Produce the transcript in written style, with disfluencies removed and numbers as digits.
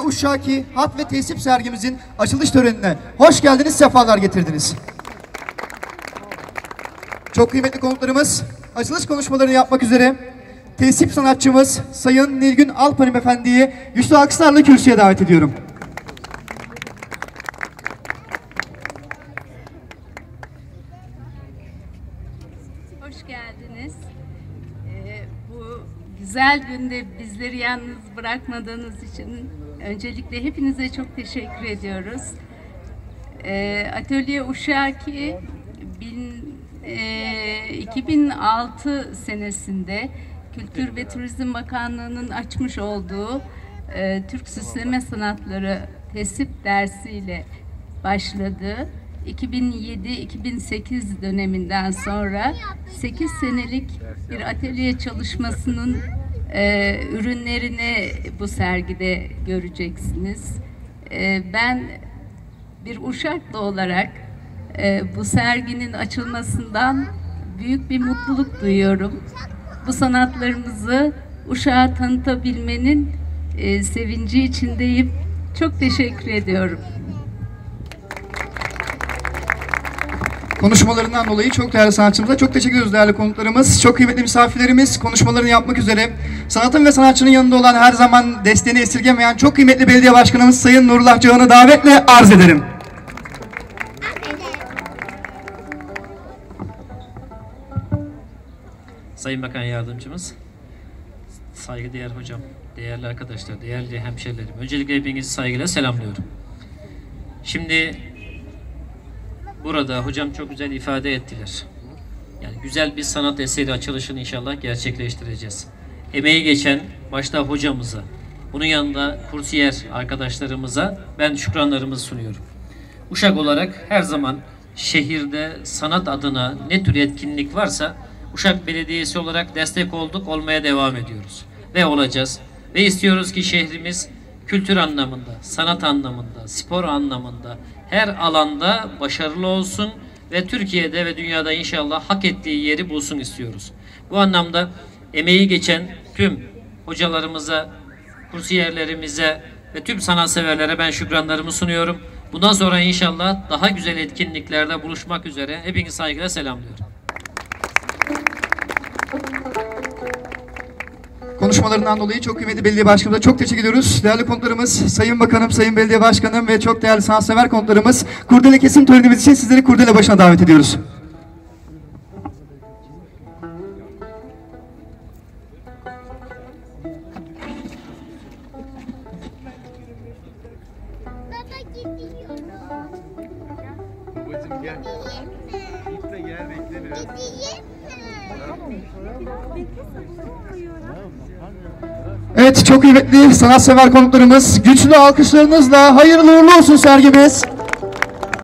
Uşşaki Hat ve Tesip sergimizin açılış törenine hoş geldiniz, sefalar getirdiniz. Çok kıymetli konuklarımız açılış konuşmalarını yapmak üzere tesip sanatçımız Sayın Nilgün Alpanim Efendi'yi güçlü alkışlarla kürsüye davet ediyorum. Hoş geldiniz. Bu güzel günde bizleri yalnız bırakmadığınız için öncelikle hepinize çok teşekkür ediyoruz. Atölye Uşşaki 2006 senesinde Kültür ve Turizm Bakanlığı'nın açmış olduğu Türk Süsleme Sanatları Tesip dersiyle başladı. 2007-2008 döneminden sonra 8 senelik bir atölye çalışmasının ürünlerini bu sergide göreceksiniz. Ben bir Uşaklı olarak bu serginin açılmasından büyük bir mutluluk duyuyorum. Bu sanatlarımızı Uşak'a tanıtabilmenin sevinci içindeyim. Çok teşekkür ediyorum. Konuşmalarından dolayı çok değerli sanatçımıza çok teşekkür ediyoruz değerli konuklarımız. Çok kıymetli misafirlerimiz konuşmalarını yapmak üzere. Sanatın ve sanatçının yanında olan, her zaman desteğini esirgemeyen çok kıymetli belediye başkanımız Sayın Nurullah Cağan'ı davetle arz ederim. Sayın Bakan Yardımcımız, saygıdeğer hocam, değerli arkadaşlar, değerli hemşerilerim. Öncelikle hepinizi saygıyla selamlıyorum. Şimdi burada hocam çok güzel ifade ettiler. Yani güzel bir sanat eseri açılışını inşallah gerçekleştireceğiz. Emeği geçen başta hocamıza, bunun yanında kursiyer arkadaşlarımıza ben şükranlarımı sunuyorum. Uşak olarak her zaman şehirde sanat adına ne tür etkinlik varsa Uşak Belediyesi olarak destek olduk, olmaya devam ediyoruz ve olacağız. Ve istiyoruz ki şehrimiz kültür anlamında, sanat anlamında, spor anlamında her alanda başarılı olsun ve Türkiye'de ve dünyada inşallah hak ettiği yeri bulsun istiyoruz. Bu anlamda emeği geçen tüm hocalarımıza, kursiyerlerimize ve tüm sanatseverlere ben şükranlarımı sunuyorum. Bundan sonra inşallah daha güzel etkinliklerde buluşmak üzere hepinizi saygıyla selamlıyorum. Konuşmalarından dolayı çok kıymetli belediye başkanımıza çok teşekkür ediyoruz. Değerli konuklarımız, Sayın Bakanım, Sayın Belediye Başkanım ve çok değerli sanatsever konuklarımız, kurdele kesim törenimiz için sizleri kurdele başına davet ediyoruz. Babacım gel. Gitme gel, bekle biraz. Evet, çok kıymetli sanatsever konuklarımız, güçlü alkışlarınızla hayırlı uğurlu olsun sergimiz.